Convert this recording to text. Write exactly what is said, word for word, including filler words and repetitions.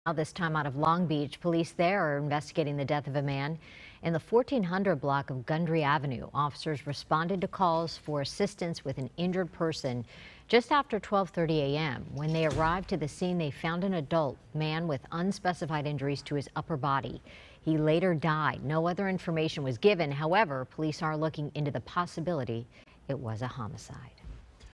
Now, this time out of Long Beach, police there are investigating the death of a man in the fourteen hundred block of Gundry Avenue. Officers responded to calls for assistance with an injured person just after twelve thirty a m When they arrived to the scene, they found an adult man with unspecified injuries to his upper body. He later died. No other information was given. However, police are looking into the possibility it was a homicide.